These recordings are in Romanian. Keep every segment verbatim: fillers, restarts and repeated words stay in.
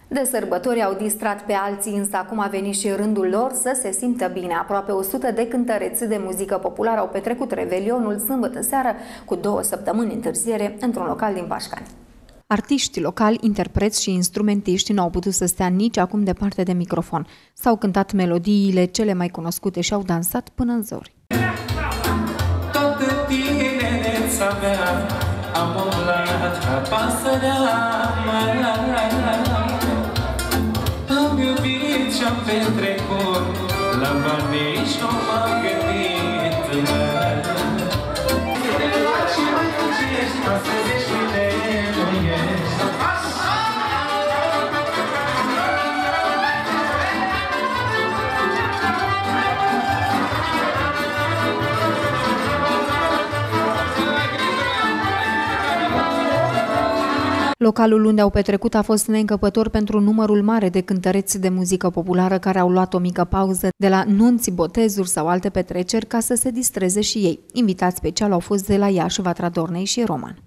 De sărbători au distrat pe alții, însă acum a venit și rândul lor să se simtă bine. Aproape o sută de cântăreți de muzică populară au petrecut Revelionul sâmbătă seară cu două săptămâni întârziere într-un local din Pașcani. Artiști locali, interpreți și instrumentiști n-au putut să stea nici acum departe de microfon. S-au cântat melodiile cele mai cunoscute și au dansat până în zori. Toată tinereța mea am umblat ca pasărea, am iubit și-am petrecut, la bani nici nu m-am gândit. Localul unde au petrecut a fost neîncăpător pentru numărul mare de cântăreți de muzică populară care au luat o mică pauză de la nunți, botezuri sau alte petreceri ca să se distreze și ei. Invitați special au fost de la Iași, Vatra Dornei și Roman.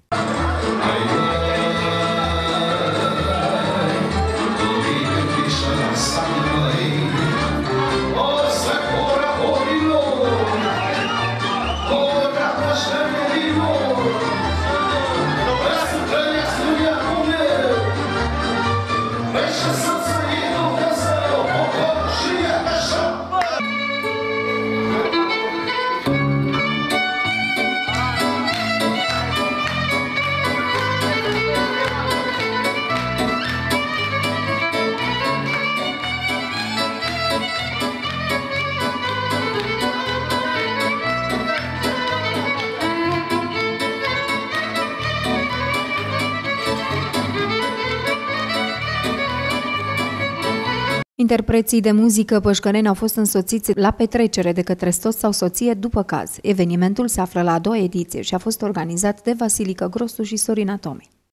Interpreții de muzică pășcăneni au fost însoțiți la petrecere de către soț sau soție după caz. Evenimentul se află la a doua ediție și a fost organizat de Vasilică Grosu și Sorina Tomi.